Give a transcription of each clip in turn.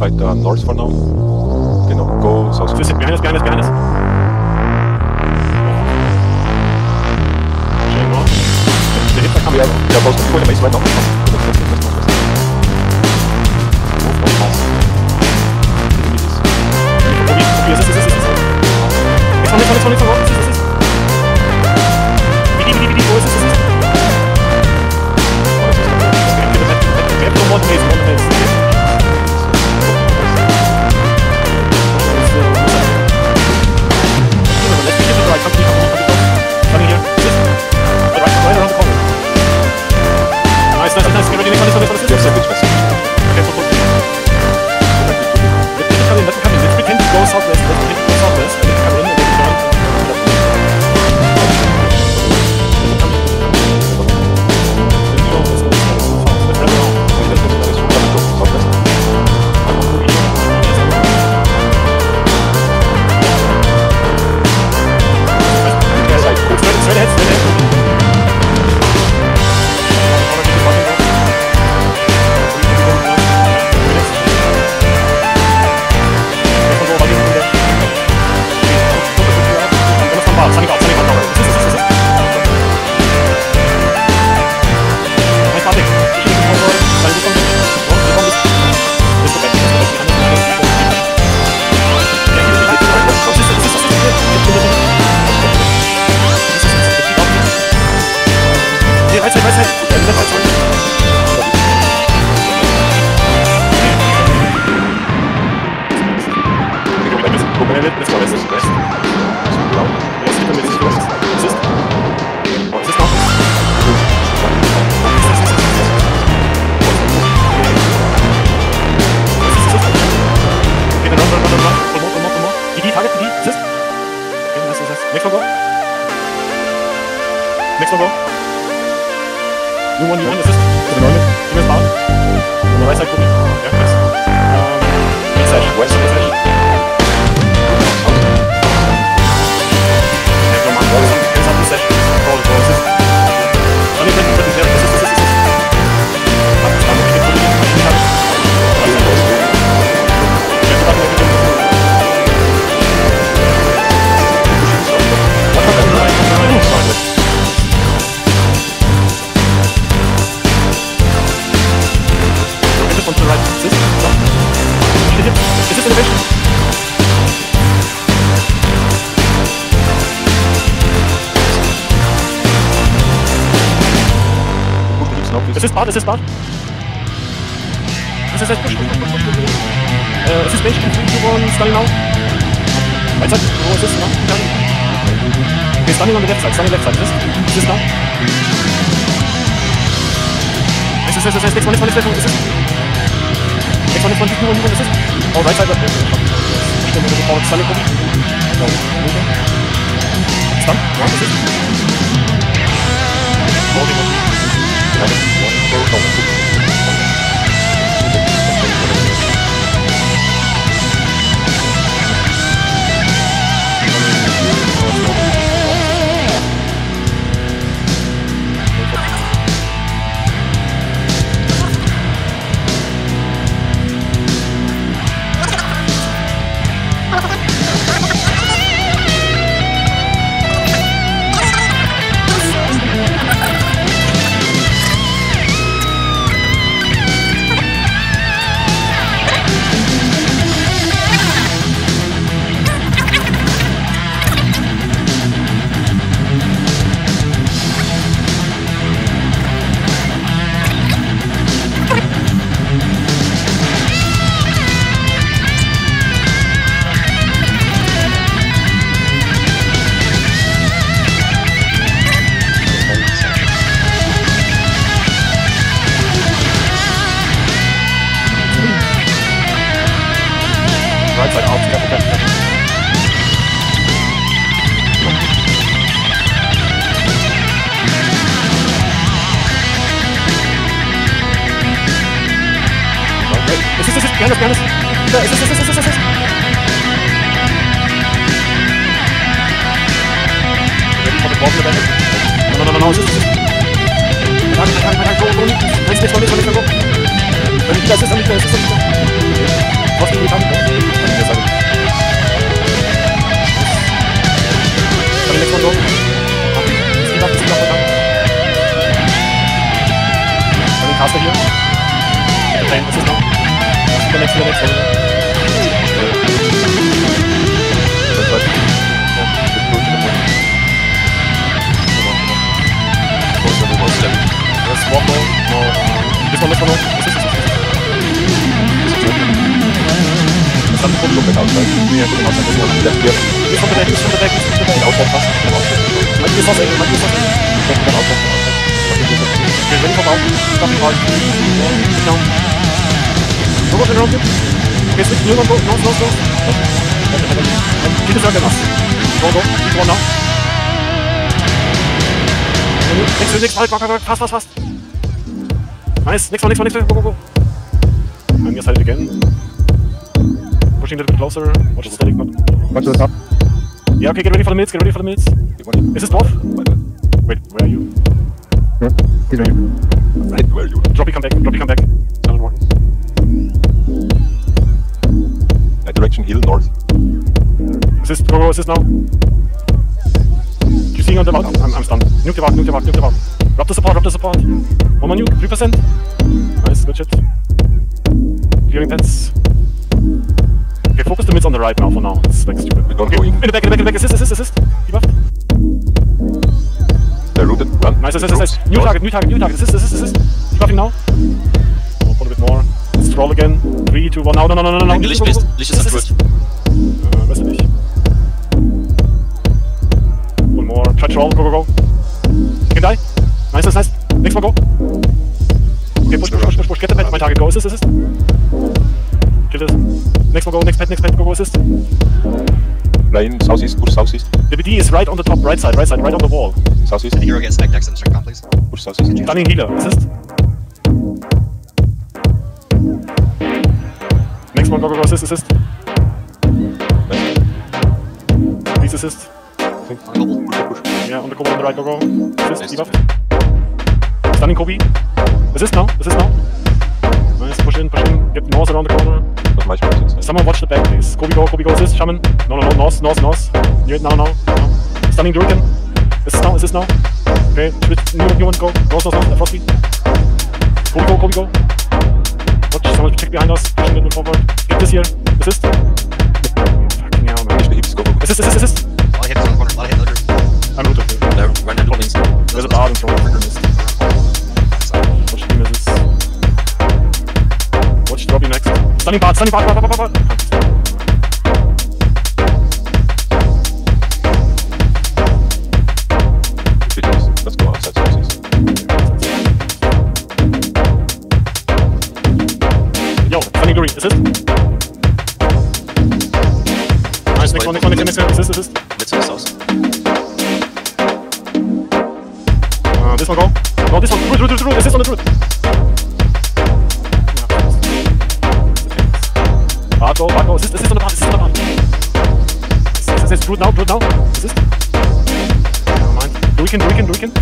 fight north for now. Genau, go south. Behind us. Showing on. The hits are coming. We are both going to base right now. Assist bar. Push. Assist bench. 3, 2, 1, stunning now. Right side. Oh, assist now. Okay, stunning on the left side. Assist now. Assist. Next one. Assist. Next one. 2, 1, assist. Oh, right side. Stunning. Stun. 1 assist. Behind us. Assist. Ready for the ball to the back. No. Assist. Go. Next one, go. Assist. fast free time. Yes, I do. Can the next one go? Okay. Speed up, one time. Coming caster here. Get the plane, assist now. The next one. That's right. Yeah, good push in the morning. Come on. Close level 1 step. Yes, walk low. No, this one low. Assist. Some people look at outside. Yeah, look at outside. This one left here. This from the back. Outside fast. Might be a sauce, Come outside. Okay, ready for bound. Stopping hard. Sit down. Go around it. Okay, switch. New one, go. No. Keep the circle us. Go. Keep one now. Next. Fast. Nice. Next one. Go. And your side again. Pushing a little bit closer. Watch the static. Watch the top. Yeah, okay, get ready for the mids. Is this dwarf? Wait, where are you? He's right. Right where you are. Droppy, come back. Silent one. Direction hill north. Assist, go, assist now. You seeing on the mount? I'm stunned. Nuke the ward. Drop the support. One more nuke, 3%. Nice, good shit. Clearing pets. Okay, focus the mids on the right now for now. It's like stupid. We don't Okay, go in. in the back. Assist. Debuff. They're rooted. Run. Nice. New target. Assist. Debuffing now. Oh, pull a bit more. Scroll again. 3, 2, 1. No. Licht ist am Turret. Weiß ich nicht. One more. Try troll. Go. You can die. Nice. Next one, go. Okay, push. Get the pet. My target. Go. Assist. Kill this. Next one, go. Next pet. Go. Assist. Line southeast. Push southeast. The BD is right on the top. Right side. Right on the wall. Southeast. The hero gets stacked next to the strength bomb, please. Push southeast. Stunning healer. Assist. Next one, go. Assist. Please assist. Push. Yeah, on the Kobe on the right, go. Assist, Nice. debuff. Stunning Kobe. Assist now. Nice, push in. Get north around the corner. Not much more since. Someone watch the back, please. Kobe go, assist, shaman. No, north. Near it, now. Stunning Durrican. Assist now. Okay, new one, go. North, Frosty. Kobe go. Watch, someone check behind us. Pushing a little forward. Get this here. Assist. Fucking hell, man. Finish the hips. Go. Assist. A lot of hits on the corner, a lot of hit loaders. I'm rooted. Run into wings. There's a bard and throw. Watch the misses. Watch Droppy next. Stunning bard. Let's go outside southeast. Yo, Stunning Glory, assist. Nice, next one, assist. Let's miss aus. This one go. No, this one, root, assist on the root. Bard go, assist on the bard. Assist, root now, assist. Never mind. Durrican.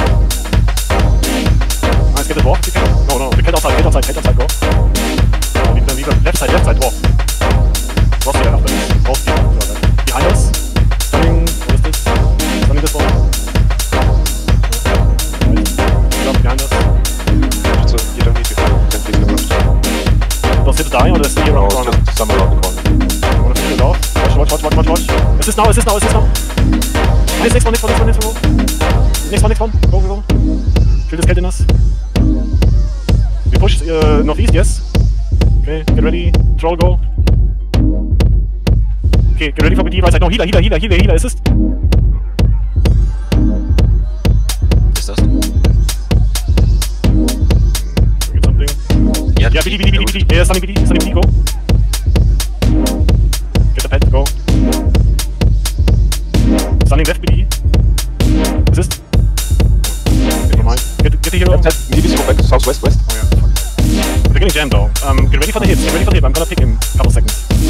Nice, get the dwarf if you can. No, the cat outside, go. Leave left side, dwarf. Frosty right after this. Both behind us. Stunning, what is this? Stunning this one. Right. Behind us. So you don't need to please the rush. Does it die or does he around the corner? Just somewhere around the corner. I wanna figure it out. Watch. Assist now. Nice, next one. Go. Kill this cat in us. We push northeast, yes. Okay, get ready. Troll, go. Okay, get ready for BD right side. No, healer, assist. Ist das? Get something. Ja, Yeah, BD. Yeah, stunning BD, go. Get the pet, go. Stunning left BD. Assist. Never mind. Get the hero. Maybe go back to southwest. Oh yeah, fuck. We're getting jammed though. Get ready for the hit. I'm gonna pick him in a couple seconds.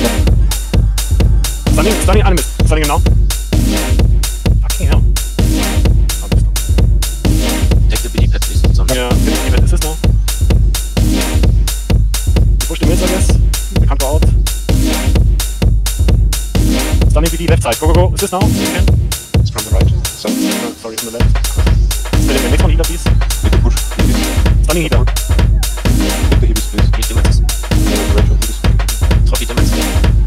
Stunning animist. Stunning him now. Fucking hell. Take the BD pad, please. Yeah, get the pet assist now. We push the mids, I guess. We can't go out. BD left side. Go, go, go. Assist now. You can. It's from the right. So, Sorry, from the left. Still the next one, healer, please. need to push. Hibis. Stunning healer. Hit the Hibis, please. Nicht Dementis. Right from Hibis. Trophy Dementis.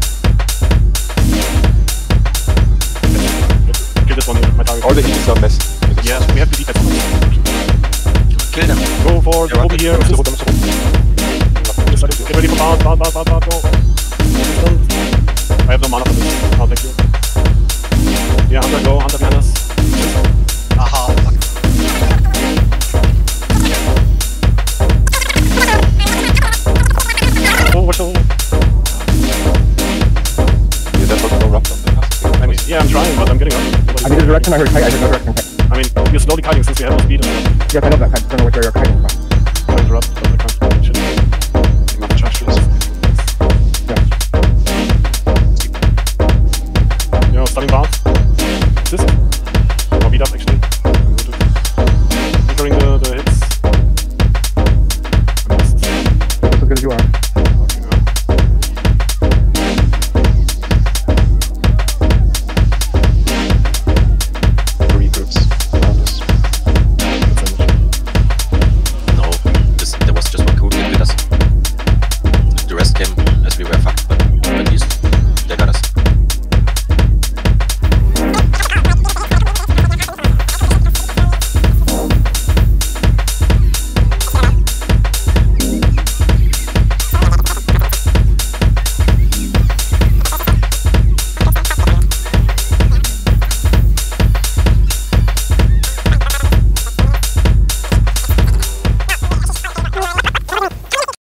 Kill this one here, my target. All the Hibis are messed. Yeah, we have BD pets on us. Kill them. Go for the Yeah, Obi here. Mr. Assist. Rot, Mr. Rot. Get ready for bound, go. I have no mana for this. Oh, thank you. Yeah, Hunter, go. Hunter behind us. Aha, fuck. Oh, watch the... Yeah, that was no rough on the I mean, yeah, I'm trying, but I'm getting up. I need a direction, I heard kite, I heard no direction kite. I mean, we're slowly kiting since we have no speed. Yes, I know that kite, I don't know which way you're kiting from. I'll interrupt, but I can't.